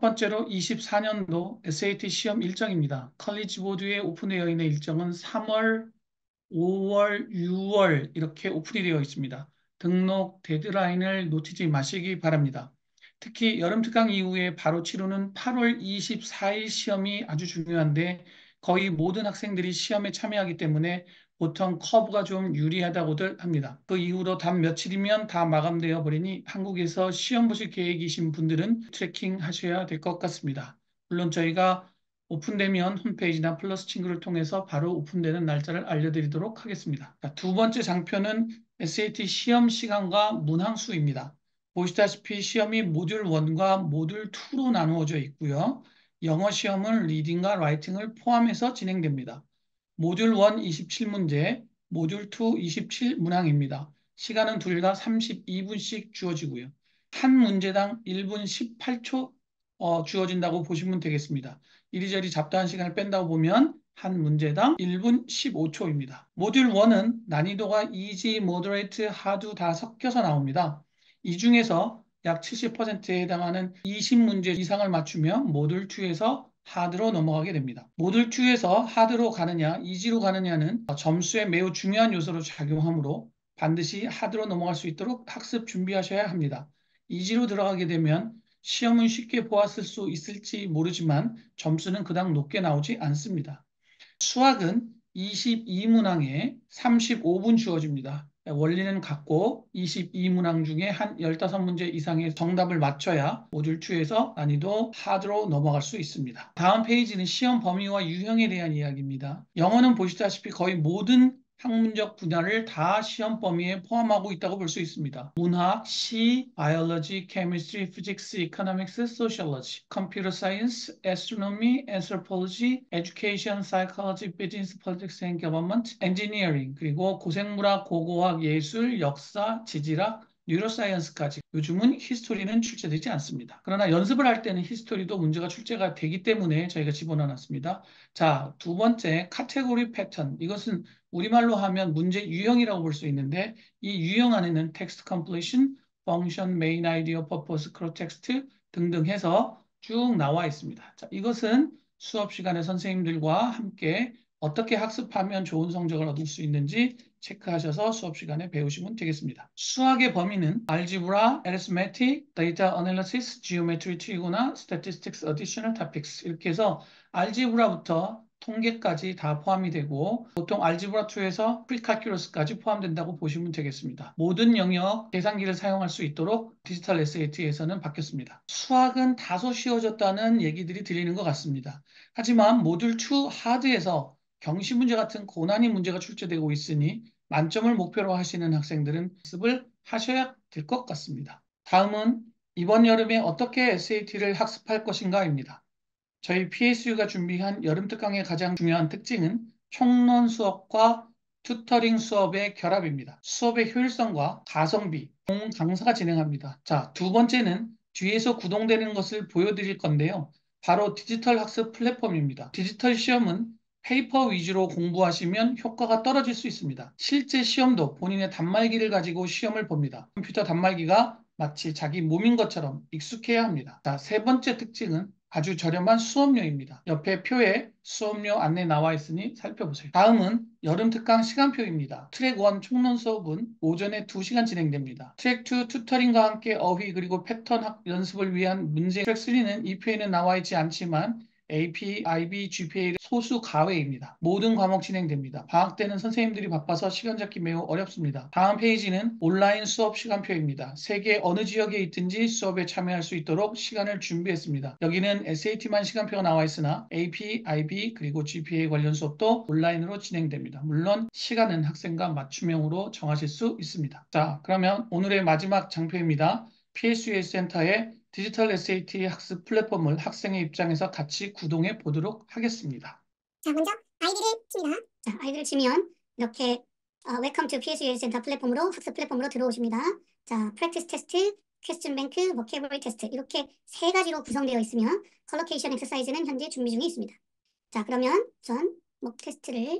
번째로 24년도 SAT 시험 일정입니다. 컬리지 보드에 오픈되어 있는 일정은 3월, 5월, 6월 이렇게 오픈이 되어 있습니다. 등록 데드라인을 놓치지 마시기 바랍니다. 특히 여름 특강 이후에 바로 치르는 8월 24일 시험이 아주 중요한데 거의 모든 학생들이 시험에 참여하기 때문에 보통 커브가 좀 유리하다고들 합니다. 그 이후로 단 며칠이면 다 마감되어 버리니 한국에서 시험 보실 계획이신 분들은 트래킹 하셔야 될 것 같습니다. 물론 저희가 오픈되면 홈페이지나 플러스 친구를 통해서 바로 오픈되는 날짜를 알려드리도록 하겠습니다. 자, 두 번째 장표는 SAT 시험 시간과 문항수입니다. 보시다시피 시험이 모듈 1과 모듈 2로 나누어져 있고요. 영어 시험은 리딩과 라이팅을 포함해서 진행됩니다. 모듈 1 27문제, 모듈 2 27 문항입니다. 시간은 둘 다 32분씩 주어지고요. 한 문제당 1분 18초 주어진다고 보시면 되겠습니다. 이리저리 잡다한 시간을 뺀다고 보면 한 문제당 1분 15초입니다. 모듈 1은 난이도가 이지, 모더레이트, 하드 다 섞여서 나옵니다. 이 중에서 약 70%에 해당하는 20문제 이상을 맞추면 모듈 2에서 하드로 넘어가게 됩니다. 모듈 2에서 하드로 가느냐, 이지로 가느냐는 점수에 매우 중요한 요소로 작용하므로 반드시 하드로 넘어갈 수 있도록 학습 준비하셔야 합니다. 이지로 들어가게 되면 시험은 쉽게 보았을 수 있을지 모르지만 점수는 그닥 높게 나오지 않습니다. 수학은 22문항에 35분 주어집니다. 원리는 같고 22문항 중에 한 15문제 이상의 정답을 맞춰야 모듈 2에서 난이도 하드로 넘어갈 수 있습니다. 다음 페이지는 시험 범위와 유형에 대한 이야기입니다. 영어는 보시다시피 거의 모든 학문적 분야를 다 시험 범위에 포함하고 있다고 볼 수 있습니다. 문학, 시, biology, chemistry, physics, economics, sociology, computer science, astronomy, anthropology, education, psychology, business, politics and government, engineering, 그리고 고생물학, 고고학, 예술, 역사, 지질학, 뉴로사이언스까지 요즘은 히스토리는 출제되지 않습니다. 그러나 연습을 할 때는 히스토리도 문제가 출제가 되기 때문에 저희가 집어넣어놨습니다. 자, 두 번째 카테고리 패턴. 이것은 우리말로 하면 문제 유형이라고 볼 수 있는데 이 유형 안에는 텍스트 컴플리션, 펑션, 메인 아이디어, 퍼포스, 크로텍스트 등등 해서 쭉 나와 있습니다. 자, 이것은 수업 시간에 선생님들과 함께 어떻게 학습하면 좋은 성적을 얻을 수 있는지 체크하셔서 수업 시간에 배우시면 되겠습니다. 수학의 범위는 알지브라, arithmetic, data analysis, geometry, 트리고나, statistics, additional topics 이렇게 해서 알지브라부터 통계까지 다 포함이 되고 보통 알지브라2에서 프리칼큘러스까지 포함된다고 보시면 되겠습니다. 모든 영역 계산기를 사용할 수 있도록 디지털 SAT에서는 바뀌었습니다. 수학은 다소 쉬워졌다는 얘기들이 들리는 것 같습니다. 하지만 모듈 2 하드에서 경시 문제 같은 고난이 문제가 출제되고 있으니 만점을 목표로 하시는 학생들은 학습을 하셔야 될 것 같습니다. 다음은 이번 여름에 어떻게 SAT를 학습할 것인가입니다. 저희 PSU가 준비한 여름 특강의 가장 중요한 특징은 총론 수업과 튜터링 수업의 결합입니다. 수업의 효율성과 가성비, 강사가 진행합니다. 자, 두 번째는 뒤에서 구동되는 것을 보여드릴 건데요. 바로 디지털 학습 플랫폼입니다. 디지털 시험은 페이퍼 위주로 공부하시면 효과가 떨어질 수 있습니다. 실제 시험도 본인의 단말기를 가지고 시험을 봅니다. 컴퓨터 단말기가 마치 자기 몸인 것처럼 익숙해야 합니다. 자, 세 번째 특징은 아주 저렴한 수업료입니다. 옆에 표에 수업료 안내 나와 있으니 살펴보세요. 다음은 여름 특강 시간표입니다. 트랙 1 총론 수업은 오전에 2시간 진행됩니다. 트랙 2 튜터링과 함께 어휘 그리고 패턴 연습을 위한 문제 트랙 3는 이 표에는 나와 있지 않지만 AP, IB, GPA 소수 과외입니다. 모든 과목 진행됩니다. 방학 때는 선생님들이 바빠서 시간 잡기 매우 어렵습니다. 다음 페이지는 온라인 수업 시간표입니다. 세계 어느 지역에 있든지 수업에 참여할 수 있도록 시간을 준비했습니다. 여기는 SAT만 시간표가 나와 있으나 AP, IB 그리고 GPA 관련 수업도 온라인으로 진행됩니다. 물론 시간은 학생과 맞춤형으로 정하실 수 있습니다. 자, 그러면 오늘의 마지막 장표입니다. PSUA 센터의 디지털 SAT 학습 플랫폼을 학생의 입장에서 같이 구동해 보도록 하겠습니다. 자, 먼저 아이디를 칩니다. 자, 아이디를 치면 이렇게 Welcome to PSUA 센터 플랫폼으로 학습 플랫폼으로 들어오십니다. 자, 프랙티스 테스트, 퀘스천 뱅크, 버케이블러리 테스트 이렇게 세 가지로 구성되어 있으며 컬러케이션 엑서사이즈는 현재 준비 중에 있습니다. 자, 그러면 우선 목 테스트를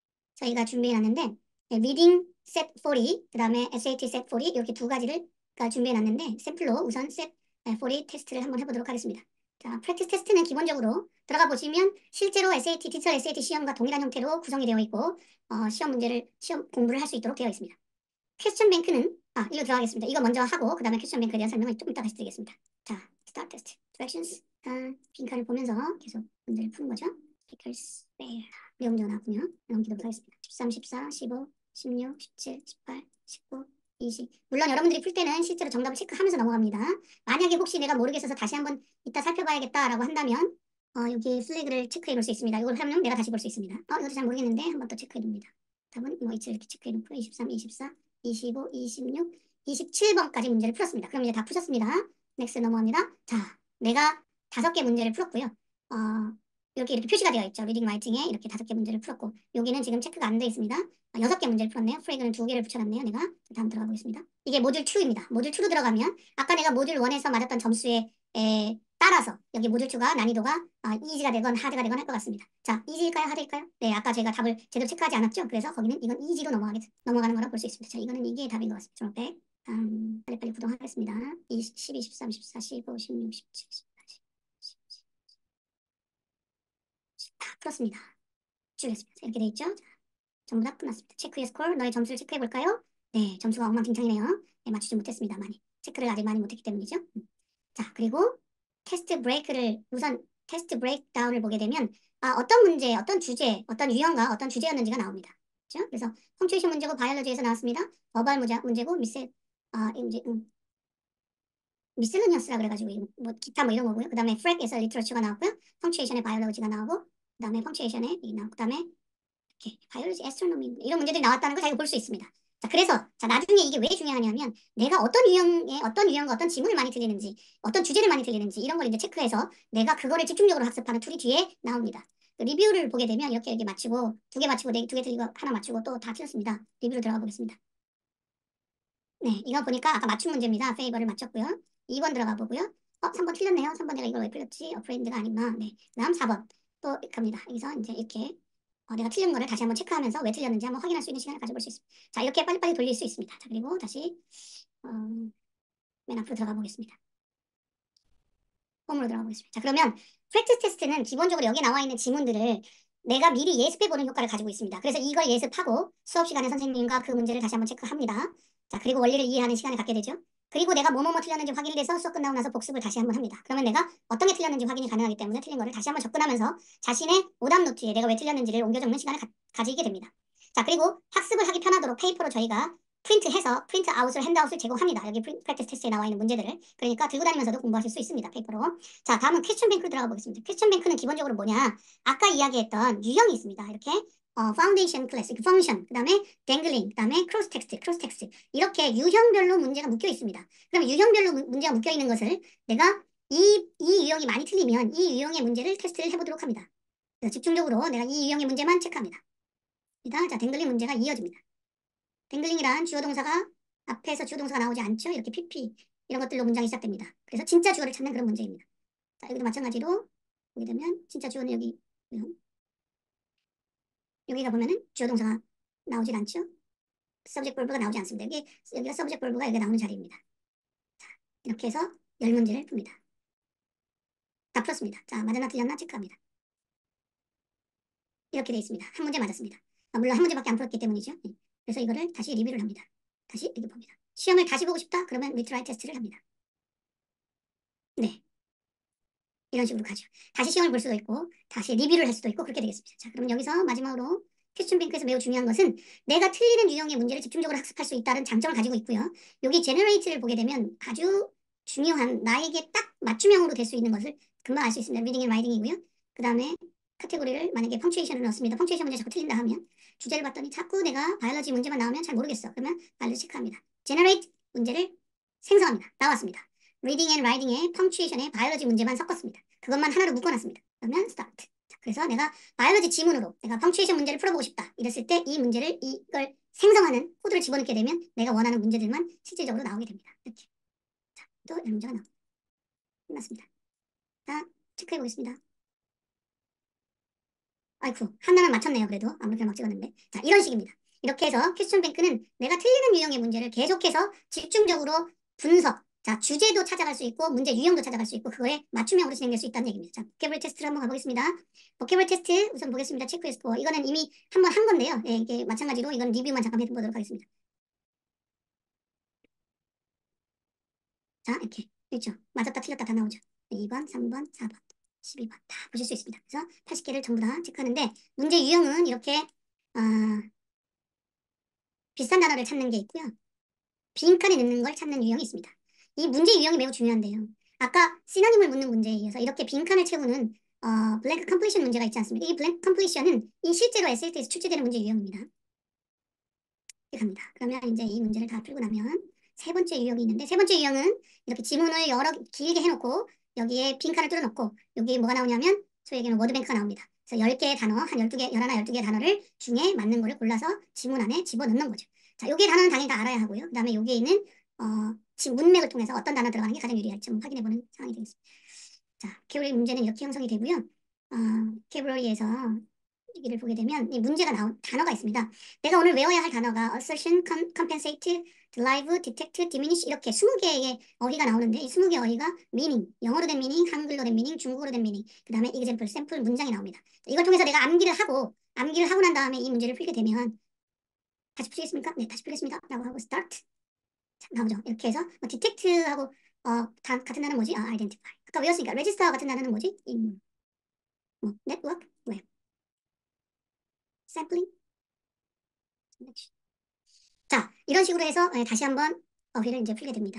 저희가 준비해 놨는데 리딩 셋 40, 그 다음에 SAT 셋 40 이렇게 두 가지를 준비해 놨는데 샘플로 우선 셋 40 테스트를 한번 해보도록 하겠습니다. 자, 프랙티스 테스트는 기본적으로 들어가 보시면 실제로 SAT, 디지털 SAT 시험과 동일한 형태로 구성이 되어 있고 시험 공부를 할 수 있도록 되어 있습니다. 퀘스천 뱅크는 이거 들어가겠습니다. 이거 먼저 하고 그 다음에 퀘스천 뱅크에 대한 설명을 좀 이따 다시 드리겠습니다. 자, 스타트 테스트, 디렉션스, 빈칸을 보면서 계속 문제를 푸는 거죠. Pickers, fail. 네 문제가 나왔군요. 넘기도록 하겠습니다. 13, 14, 15, 16, 17, 18, 19, 20. 물론 여러분들이 풀 때는 실제로 정답을 체크하면서 넘어갑니다. 만약에 혹시 내가 모르겠어서 다시 한번 이따 살펴봐야겠다라고 한다면 여기 플래그를 체크해 볼 수 있습니다. 이걸 하면 내가 다시 볼 수 있습니다. 이것도 잘 모르겠는데 한번 또 체크해 둡니다. 답은 뭐 이렇게 체크해 놓고 23, 24, 25, 26, 27번까지 문제를 풀었습니다. 그럼 이제 다 푸셨습니다. 넥스트 넘어갑니다. 자, 내가 5개 문제를 풀었고요. 이렇게 표시가 되어 있죠. 리딩 라이팅에 이렇게 5개 문제를 풀었고 여기는 지금 체크가 안 되어 있습니다. 6개 문제를 풀었네요. 프레그는 2개를 붙여놨네요. 내가 다음 들어가 보겠습니다. 이게 모듈 2입니다. 모듈 2로 들어가면 아까 내가 모듈 1에서 맞았던 점수에 따라서 여기 모듈 2가 난이도가 이지가 되건 하드가 되건 할 것 같습니다. 자, 이지일까요? 하드일까요? 네, 아까 제가 답을 제대로 체크하지 않았죠? 그래서 거기는 이건 이지로 넘어가는 거라 볼 수 있습니다. 자, 이거는 이게 답인 것 같습니다. 졸업백. 빨리빨리 구동하겠습니다. 12, 13, 14, 15, 16, 17, 18, 19, 다 풀었습니다. 줄였습니다. 이렇게 돼 있죠? 자, 전부 다 끝났습니다. 체크의 스코어, 너의 점수를 체크해 볼까요? 네, 점수가 엉망진창이네요. 네, 맞추지 못했습니다. 많이. 체크를 아직 많이 못했기 때문이죠. 자, 그리고 우선 테스트 브레이크다운을 보게 되면 어떤 문제, 어떤 주제, 어떤 유형과 어떤 주제였는지가 나옵니다. 그렇죠? 그래서 펑츄에이션 문제고 바이올로지에서 나왔습니다. 버벌 문제고 미셀레니어스라 그래가지고 뭐 기타 뭐 이런 거고요. 그 다음에 프랙에서 리터러처가 나왔고요. 펑츄에이션의 바이올로지가 나오고 그 다음에 펑츄에이션에 이게 나오고 그 다음에 이렇게 바이올로지, 애스트로노미 이런 문제들이 나왔다는 걸 자기가 볼 수 있습니다. 자, 그래서 나중에 이게 왜 중요하냐면 내가 어떤 유형과 어떤 지문을 많이 틀리는지 어떤 주제를 많이 틀리는지 이런 걸 이제 체크해서 내가 그거를 집중적으로 학습하는 툴이 뒤에 나옵니다. 그 리뷰를 보게 되면 이렇게 맞추고 2개 맞추고 2개 틀리고 하나 맞추고 또 다 틀렸습니다. 리뷰로 들어가 보겠습니다. 네, 이거 보니까 아까 맞춤 문제입니다. 페이버를 맞췄고요. 2번 들어가 보고요. 3번 틀렸네요. 3번 내가 이걸 왜 풀렸지? 어프레인드가 아니구나. 네, 그 다음 4번 또 갑니다. 여기서 이제 이렇게 내가 틀린 거를 다시 한번 체크하면서 왜 틀렸는지 한번 확인할 수 있는 시간을 가져볼 수 있습니다. 자, 이렇게 빨리빨리 돌릴 수 있습니다. 자, 그리고 다시 어, 맨 앞으로 들어가 보겠습니다. 홈으로 들어가 보겠습니다. 자, 그러면 프랙티스 테스트는 기본적으로 여기 나와 있는 지문들을 내가 미리 예습해보는 효과를 가지고 있습니다. 그래서 이걸 예습하고 수업 시간에 선생님과 그 문제를 다시 한번 체크합니다. 자, 그리고 원리를 이해하는 시간을 갖게 되죠. 그리고 내가 뭐뭐뭐 틀렸는지 확인이 돼서 수업 끝나고 나서 복습을 다시 한번 합니다. 그러면 내가 어떤 게 틀렸는지 확인이 가능하기 때문에 틀린 거를 다시 한번 접근하면서 자신의 오답 노트에 내가 왜 틀렸는지를 옮겨 적는 시간을 가지게 됩니다. 자, 그리고 학습을 하기 편하도록 페이퍼로 저희가 프린트 아웃을 핸드아웃을 제공합니다. 여기 프랙티스 테스트에 나와 있는 문제들을. 그러니까 들고 다니면서도 공부하실 수 있습니다. 페이퍼로. 자, 다음은 퀘스천 뱅크로 들어가 보겠습니다. 퀘스천 뱅크는 기본적으로 뭐냐? 아까 이야기했던 유형이 있습니다. 이렇게 파운데이션 클래스, 펑션, 그 다음에 댕글링, 그 다음에 크로스 텍스트 이렇게 유형별로 문제가 묶여 있습니다. 그럼 유형별로 문제가 묶여 있는 것을 내가 이 유형이 많이 틀리면 이 유형의 문제를 테스트를 해보도록 합니다. 그래서 집중적으로 내가 이 유형의 문제만 체크합니다. 자, 댕글링 문제가 이어집니다. 댕글링이란 주어 동사가 앞에서 주어 동사가 나오지 않죠? 이렇게 PP 이런 것들로 문장이 시작됩니다. 그래서 진짜 주어를 찾는 그런 문제입니다. 자, 여기도 마찬가지로 보게 되면 진짜 주어는 여기가 보면은 주어 동사가 나오질 않죠? subject verb가 나오지 않습니다. 여기가 subject verb가 여기 나오는 자리입니다. 자, 이렇게 해서 10문제를 풉니다. 다 풀었습니다. 자, 맞았나 틀렸나 체크합니다. 이렇게 돼 있습니다. 한 문제 맞았습니다. 물론 한 문제밖에 안 풀었기 때문이죠. 네. 그래서 이거를 다시 리뷰를 합니다. 다시 이렇게 봅니다. 시험을 다시 보고 싶다? 그러면 리트라이 테스트를 합니다. 네. 이런 식으로 가죠. 다시 시험을 볼 수도 있고 다시 리뷰를 할 수도 있고 그렇게 되겠습니다. 자, 그럼 여기서 마지막으로 퀘스천 뱅크에서 매우 중요한 것은 내가 틀리는 유형의 문제를 집중적으로 학습할 수 있다는 장점을 가지고 있고요. 여기 제너레이트를 보게 되면 아주 중요한 나에게 딱 맞춤형으로 될 수 있는 것을 금방 알 수 있습니다. 리딩 앤 라이딩이고요. 그 다음에 카테고리를 만약에 펑츄에이션을 넣었습니다. 펑츄에이션 문제 자꾸 틀린다 하면 주제를 봤더니 자꾸 내가 바이올로지 문제만 나오면 잘 모르겠어. 그러면 바이올로지 체크합니다. 제너레이트 문제를 생성합니다. 나왔습니다. 리딩 앤 라이딩의 펑츄에이션의 바이올로지 문제만 섞었습니다. 그것만 하나로 묶어놨습니다. 그러면 스타트. 그래서 내가 바이올로지 지문으로 내가 펑츄에이션 문제를 풀어보고 싶다. 이랬을 때 이걸 생성하는 코드를 집어넣게 되면 내가 원하는 문제들만 실질적으로 나오게 됩니다. 이렇게. 자, 또 이런 문제가 나옵니다. 끝났습니다. 자, 체크해 보겠습니다. 아이쿠, 하나는 맞췄네요. 그래도 아무렇게나 막 찍었는데. 자, 이런 식입니다. 이렇게 해서 퀘스천 뱅크는 내가 틀리는 유형의 문제를 계속해서 집중적으로 분석, 자, 주제도 찾아갈 수 있고 문제 유형도 찾아갈 수 있고 그거에 맞춤형으로 진행될 수 있다는 얘기입니다. 자, 보캐블러리 테스트를 한번 가보겠습니다. 보캐블러리 테스트 우선 보겠습니다. 체크 스코어. 이거는 이미 한번 한 건데요. 예, 이게 마찬가지로 이건 리뷰만 잠깐 해보도록 하겠습니다. 자, 이렇게 있죠. 맞았다 틀렸다 다 나오죠. 2번, 3번, 4번, 12번 다 보실 수 있습니다. 그래서 80개를 전부 다 체크하는데 문제 유형은 이렇게 비슷한 단어를 찾는 게 있고요. 빈칸에 넣는 걸 찾는 유형이 있습니다. 이 문제 유형이 매우 중요한데요. 아까 시노님을 묻는 문제에 이어서 이렇게 빈칸을 채우는 블랭크 컴플리션 문제가 있지 않습니까? 이 블랭크 컴플리션은 이 실제로 SAT에서 출제되는 문제 유형입니다. 이렇게 갑니다. 그러면 이제 이 문제를 다 풀고 나면 세 번째 유형이 있는데 세 번째 유형은 이렇게 지문을 여러 길게 해놓고 여기에 빈칸을 뚫어놓고 여기 뭐가 나오냐면 소위 얘기하는 워드뱅크가 나옵니다. 그래서 10개의 단어, 한 12개, 11, 12개의 단어를 중에 맞는 거를 골라서 지문 안에 집어넣는 거죠. 자, 여기에 단어는 당연히 다 알아야 하고요. 그 다음에 여기에 있는 지금 문맥을 통해서 어떤 단어 들어가는 게 가장 유리할지 한번 확인해보는 상황이 되겠습니다. 자, 캐브러리 문제는 이렇게 형성이 되고요. 캐브러리에서 여기를 보게 되면 이 문제가 나온 단어가 있습니다. 내가 오늘 외워야 할 단어가 assertion, compensate, drive, detect, diminish 이렇게 20개의 어휘가 나오는데 이 20개 어휘가 meaning, 영어로 된 meaning, 한글로 된 meaning, 중국어로 된 meaning, 그 다음에 example, 샘플 문장이 나옵니다. 이걸 통해서 내가 암기를 하고 난 다음에 이 문제를 풀게 되면 다시 풀겠습니까? 네, 다시 풀겠습니다. 라고 하고 start. 자, 나오죠. 이렇게 해서 detect하고 같은 단어는 뭐지? identify. 아까 외웠으니까 register와 같은 단어는 뭐지? network, web, sampling. 자, 이런 식으로 해서 다시 한번 어휘를 이제 풀게 됩니다.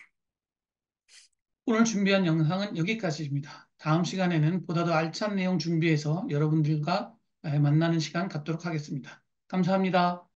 오늘 준비한 영상은 여기까지입니다. 다음 시간에는 보다 더 알찬 내용 준비해서 여러분들과 만나는 시간 갖도록 하겠습니다. 감사합니다.